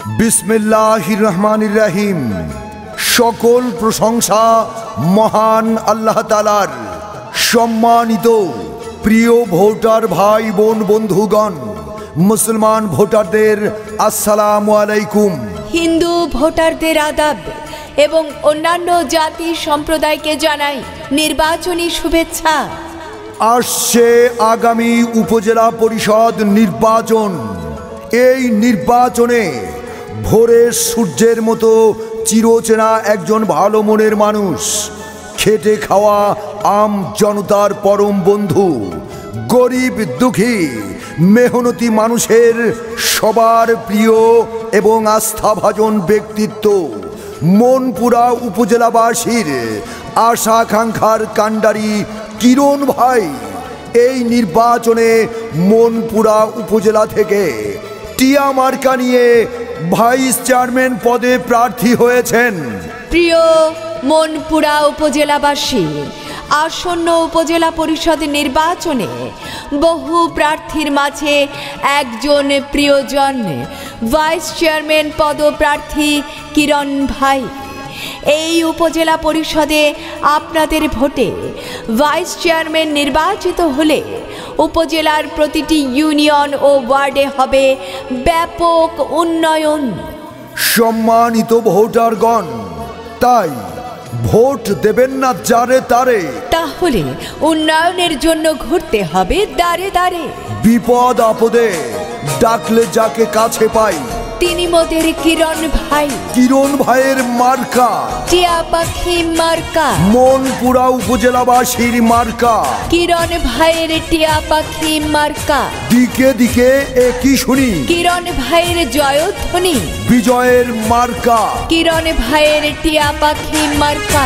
বিসমিল্লাহির রহমানির রহিম। সকল প্রশংসা মহান আল্লাহ তাআলার। সম্মানিত প্রিয় ভোটার ভাই বোন বন্ধুগণ, মুসলমান ভোটারদের আসসালামু আলাইকুম। হিন্দু ভোটারদের আদাব এবং অন্যান্য জাতি সম্প্রদায়কে জানাই নির্বাচনী শুভেচ্ছা। আসছে আগামী উপজেলা পরিষদ নির্বাচন। এই নির্বাচনে ভোরের সূর্যের মতো চিরচেনা একজন ভালো মনের মানুষ, খেটে খাওয়া আম জনতার পরম বন্ধু, গরিব দুঃখী মেহনতি মানুষের সবার প্রিয় এবং আস্থাভাজন ব্যক্তিত্ব, মনপুরা উপজেলাবাসীর আশা আকাঙ্ক্ষার কাণ্ডারি কিরণ ভাই এই নির্বাচনে মনপুরা উপজেলা থেকে টিয়া মার্কা নিয়ে ভাইস চেয়ারম্যান পদে প্রার্থী হয়েছেন। প্রিয় মনপুরা উপজেলাবাসী, আসন্ন উপজেলা পরিষদ নির্বাচনে বহু প্রার্থীর মাঝে একজন প্রিয়জন ভাইস চেয়ারম্যান পদপ্রার্থী কিরণ ভাই। এই উপজেলা পরিষদে আপনাদের ভোটে ভাইস চেয়ারম্যান নির্বাচিত হলে উপজেলার প্রতিটি ইউনিয়ন ও ওয়ার্ডে হবে ব্যাপক উন্নয়ন। সম্মানিত ভোটারগণ, তাই ভোট দেবেন না যারে তারে, তাহলে উন্নয়নের জন্য ঘুরতে হবে দাঁড়ে দাঁড়ে। বিপদ আপদে ডাকলে যাকে কাছে পাই তিনি মোদের কিরণ ভাই। কিরণ ভাইয়ের মার্কা টিয়া পাখি মার্কা, মনপুরা উপজেলাবাসীর মার্কা। কিরণ ভাইয়ের টিয়া পাখি মার্কা, দিকে দিকে একই শুনি কিরণ ভাইয়ের জয়ধ্বনি। বিজয়ের মার্কা কিরণ ভাইয়ের টিয়া পাখি মার্কা।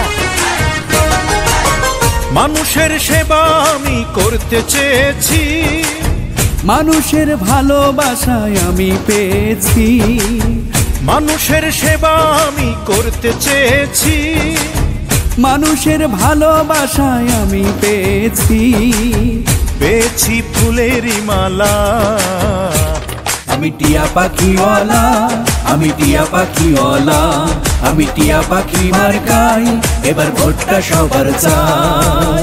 মানুষের সেবা আমি করতে চেয়েছি, মানুষের ভালোবাসায় আমি পেয়েছি। মানুষের সেবা আমি করতে চেয়েছি, মানুষের ভালোবাসায় আমি পেয়েছি। পেয়েছি ফুলেরই মালা। আমি টিয়া পাখিওয়ালা, আমি টিয়া পাখিওয়ালা, আমি টিয়া পাখি মার্কাই এবার ভোটটা সবার চাই।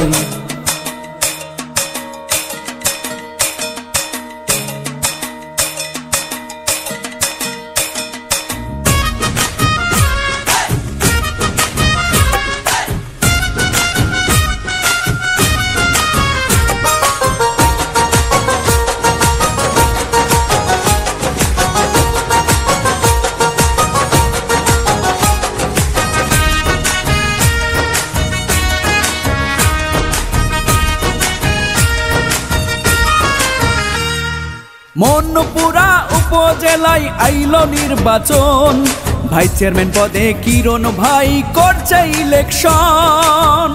মনপুরা উপজেলায় আইলো নির্বাচন, ভাইস চেয়ারম্যান পদে কিরণ ভাই করছে ইলেকশন।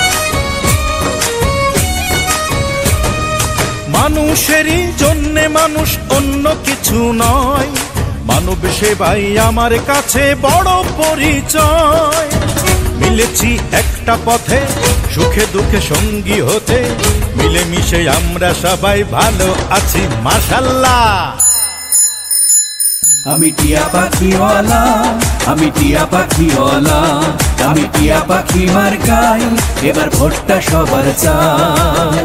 মানুষেরই জন্যে মানুষ, অন্য কিছু নয়। মানব সেবাই আমার কাছে বড় পরিচয়। মিলেছি একটা পথে, সুখে দুঃখে সঙ্গী হতে, মিলেমিশে আমরা সবাই ভালো আছি মাশাআল্লাহ। আমি টিয়া পাখিওয়ালা, আমি টিয়া পাখিওয়ালা, আমি টিয়া পাখি মার্কাই এবার ভোটটা সবার চাই।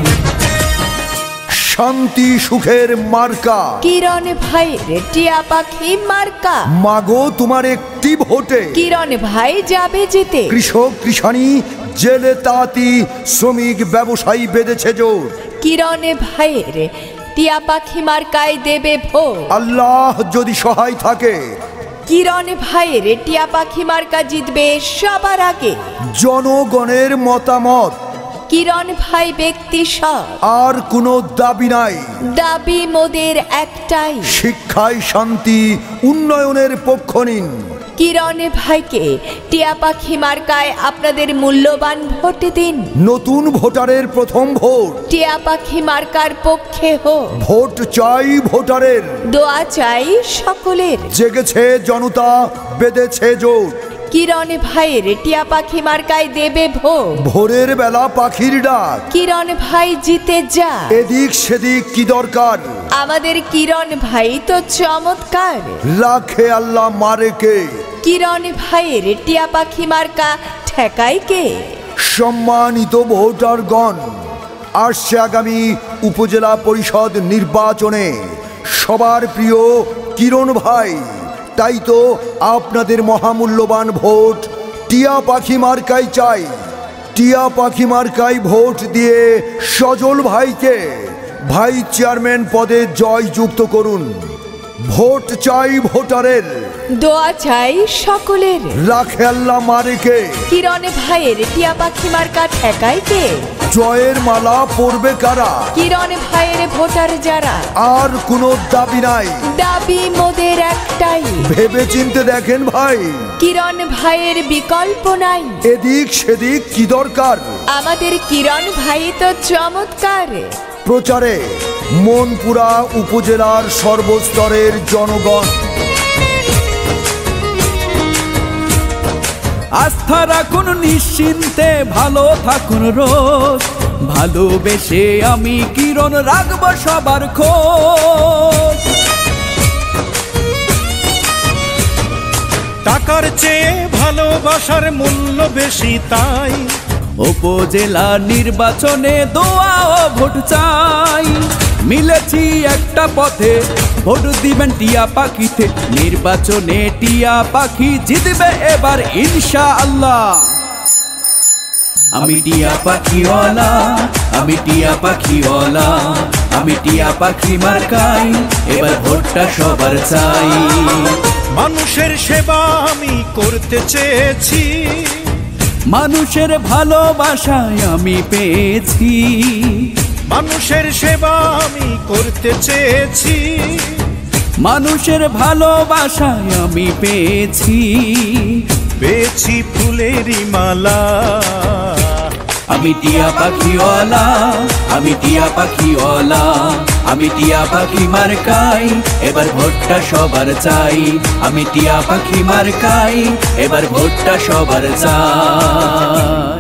শান্তি সুখের মার্কা কিরণ ভাইয়ের টিয়া পাখি মার্কা। মাগো তোমার একটি ভোটে কিরণ ভাই যাবে জিতে। কৃষক কৃষাণী জেলে তাঁতি শ্রমিক ব্যবসায়ী বেঁধেছে জোর। কিরণ ভাইয়ের টিয়া পাখি মার্কায় দেবে ভোট। আল্লাহ যদি সহায় থাকে কিরণ ভাইয়ের টিয়া পাখি মার্কা জিতবে সবার আগে। জনগণের মতামত কিরণ ভাই ব্যক্তি সৎ, আর কোনো দাবি নাই। দাবি মোদের একটাই, শিক্ষায় শান্তি উন্নয়নের পক্ষ নিন। কিরণ ভাইকে টিয়া পাখি মার্কায় আপনাদের মূল্যবান ভোট দিন। নতুন ভোটারের প্রথম ভোট টিয়া পাখি মার্কার পক্ষে হোক। ভোট চাই ভোটারের, দোয়া চাই সকলের। জেগেছে জনতা বেঁধেছে জোট। কিরণ ভাইয়ের টিয়া পাখি মার্কায় দেবে ভোট। ভোরের বেলা পাখির ডাক, কিরণ ভাই জিতে যা। এদিক সেদিক কি দরকার, আমাদের কিরণ ভাই তো চমৎকার। রাখে আল্লাহ মারে কে, কিরণ ভাইয়ের টিয়া পাখি মার্কা ঠেকায় কে। সম্মানিত ভোটারগণ, আসছে আগামী উপজেলা পরিষদ নির্বাচনে সবার প্রিয় কিরণ ভাই, তাই তো আপনাদের মহামূল্যবান ভোট টিয়া পাখি মার্কায় চাই। টিয়া পাখি মার্কায় ভোট দিয়ে সজল ভাইকে ভাইস চেয়ারম্যান পদে জয়যুক্ত করুন। ভোট চাই ভোটারের, দোয়া চাই সকলের। রাখে আল্লাহ মারে কে, কিরণ ভাইয়ের টিয়া পাখি মার্কা ঠেকায় কে। জয়ের মালা পরবে কারা, কিরণ ভাইয়ের ভোটার যারা। আর কোনো দাবি নাই, দাবি মোদের একটাই, ভেবে চিনতে দেখেন ভাই, কিরণ ভাইয়ের বিকল্প নাই। এদিক সেদিক কি দরকার, আমাদের কিরণ ভাই তো চমৎকার। প্রচারে মনপুরা উপজেলার সর্বস্তরের জনগণ। আস্থা রাখুন নিশ্চিন্তে, ভালো থাকুন রোজ, ভালোবেসে আমি কিরণ রাখবো সবার খোঁজ। টাকার চেয়ে ভালোবাসার মূল্য বেশি, তাই উপজেলা নির্বাচনে দোয়া ও ভোট চাই। মিলেছি একটা পথে, ভোট দিবেন টিয়া পাখিতে, নির্বাচনে টিয়া পাখি জিতবে এবার ইনশাআল্লাহ। আমি টিয়া পাখিওয়ালা, আমি টিয়া পাখিওয়ালা, আমি টিয়া পাখি মার্কাই, এবার ভোটটা সবার চাই। মানুষের সেবা আমি করতে চেয়েছি, মানুষের ভালোবাসায় আমি পেয়েছি। মানুষের সেবা আমি করতে চেয়েছি, মানুষের ভালোবাসায় আমি পেয়েছি। পেয়েছি ফুলেরই মালা। আমি টিয়া পাখিওয়ালা, আমি টিয়া পাখিওয়ালা, আমি টিয়া পাখি মার্কাই, এবার ভোটটা সবার চাই। আমি টিয়া পাখি মার্কাই, এবার ভোটটা সবার চাই।